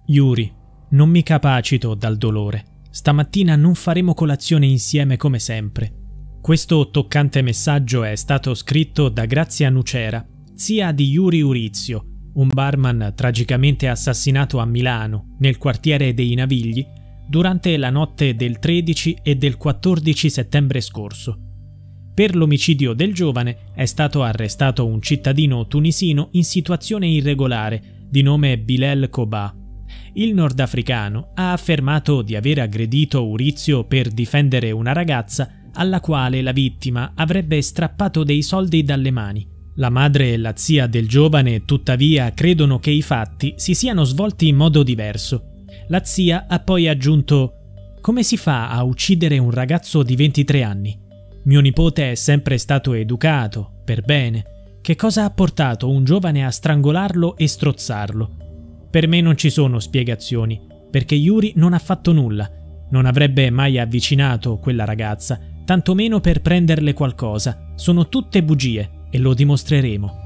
Yuri, non mi capacito dal dolore. Stamattina non faremo colazione insieme come sempre. Questo toccante messaggio è stato scritto da Grazia Nucera, zia di Yuri Urizio, un barman tragicamente assassinato a Milano, nel quartiere dei Navigli, durante la notte del 13 e del 14 settembre scorso. Per l'omicidio del giovane è stato arrestato un cittadino tunisino in situazione irregolare di nome Bilel Koba. Il nordafricano ha affermato di aver aggredito Urizio per difendere una ragazza alla quale la vittima avrebbe strappato dei soldi dalle mani. La madre e la zia del giovane, tuttavia, credono che i fatti si siano svolti in modo diverso. La zia ha poi aggiunto: «Come si fa a uccidere un ragazzo di 23 anni? Mio nipote è sempre stato educato, per bene. Che cosa ha portato un giovane a strangolarlo e strozzarlo? Per me non ci sono spiegazioni, perché Yuri non ha fatto nulla. Non avrebbe mai avvicinato quella ragazza, tantomeno per prenderle qualcosa. Sono tutte bugie e lo dimostreremo».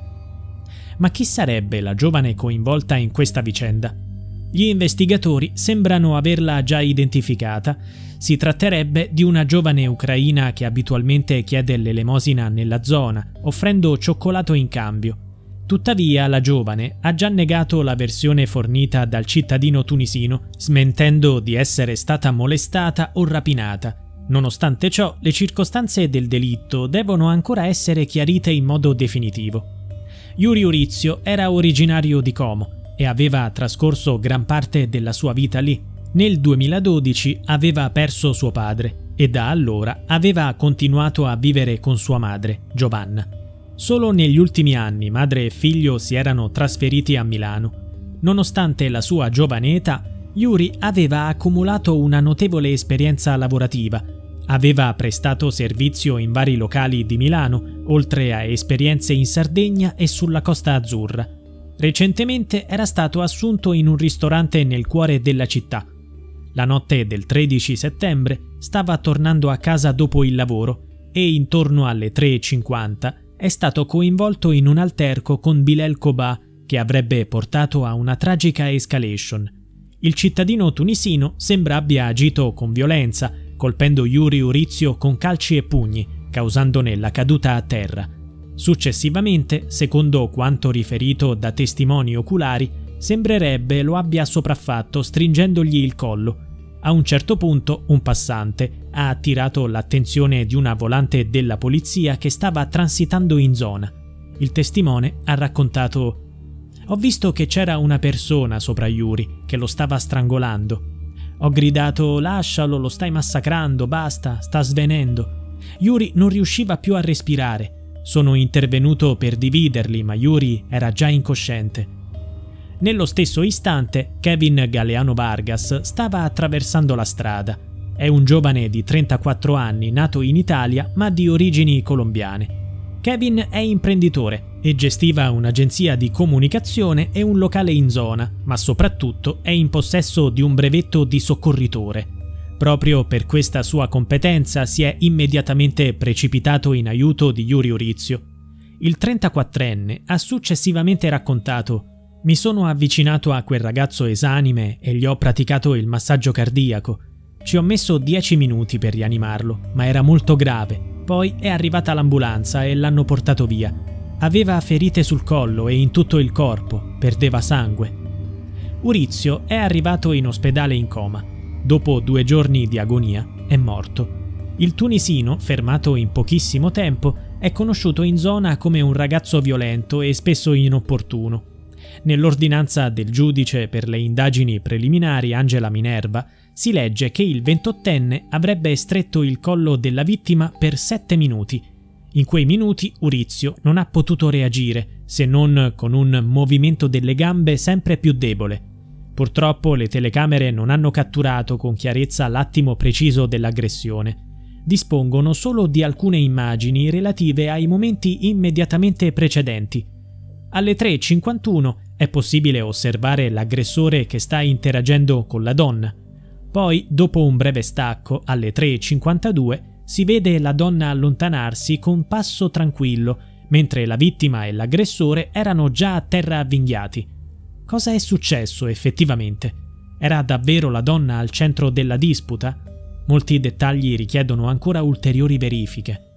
Ma chi sarebbe la giovane coinvolta in questa vicenda? Gli investigatori sembrano averla già identificata. Si tratterebbe di una giovane ucraina che abitualmente chiede l'elemosina nella zona, offrendo cioccolato in cambio. Tuttavia la giovane ha già negato la versione fornita dal cittadino tunisino, smentendo di essere stata molestata o rapinata. Nonostante ciò, le circostanze del delitto devono ancora essere chiarite in modo definitivo. Yuri Urizio era originario di Como e aveva trascorso gran parte della sua vita lì. Nel 2012 aveva perso suo padre e da allora aveva continuato a vivere con sua madre, Giovanna. Solo negli ultimi anni madre e figlio si erano trasferiti a Milano. Nonostante la sua giovane età, Yuri aveva accumulato una notevole esperienza lavorativa. Aveva prestato servizio in vari locali di Milano, oltre a esperienze in Sardegna e sulla Costa Azzurra. Recentemente era stato assunto in un ristorante nel cuore della città. La notte del 13 settembre stava tornando a casa dopo il lavoro e intorno alle 3:50 è stato coinvolto in un alterco con Bilel Koba che avrebbe portato a una tragica escalation. Il cittadino tunisino sembra abbia agito con violenza, colpendo Yuri Urizio con calci e pugni, causandone la caduta a terra. Successivamente, secondo quanto riferito da testimoni oculari, sembrerebbe lo abbia sopraffatto stringendogli il collo. A un certo punto un passante ha attirato l'attenzione di una volante della polizia che stava transitando in zona. Il testimone ha raccontato: «Ho visto che c'era una persona sopra Yuri che lo stava strangolando. Ho gridato: lascialo, lo stai massacrando, basta, sta svenendo». Yuri non riusciva più a respirare. Sono intervenuto per dividerli, ma Yuri era già incosciente. Nello stesso istante, Kevin Galeano Vargas stava attraversando la strada. È un giovane di 34 anni, nato in Italia ma di origini colombiane. Kevin è imprenditore e gestiva un'agenzia di comunicazione e un locale in zona, ma soprattutto è in possesso di un brevetto di soccorritore. Proprio per questa sua competenza si è immediatamente precipitato in aiuto di Yuri Urizio. Il 34enne ha successivamente raccontato: «Mi sono avvicinato a quel ragazzo esanime e gli ho praticato il massaggio cardiaco. Ci ho messo 10 minuti per rianimarlo, ma era molto grave. Poi è arrivata l'ambulanza e l'hanno portato via. Aveva ferite sul collo e in tutto il corpo, perdeva sangue». Urizio è arrivato in ospedale in coma. Dopo 2 giorni di agonia è morto. Il tunisino, fermato in pochissimo tempo, è conosciuto in zona come un ragazzo violento e spesso inopportuno. Nell'ordinanza del giudice per le indagini preliminari Angela Minerva si legge che il 28enne avrebbe stretto il collo della vittima per 7 minuti. In quei minuti Urizio non ha potuto reagire, se non con un movimento delle gambe sempre più debole. Purtroppo le telecamere non hanno catturato con chiarezza l'attimo preciso dell'aggressione. Dispongono solo di alcune immagini relative ai momenti immediatamente precedenti. Alle 3:51 è possibile osservare l'aggressore che sta interagendo con la donna. Poi, dopo un breve stacco, alle 3:52, si vede la donna allontanarsi con passo tranquillo, mentre la vittima e l'aggressore erano già a terra avvinghiati. Cosa è successo effettivamente? Era davvero la donna al centro della disputa? Molti dettagli richiedono ancora ulteriori verifiche.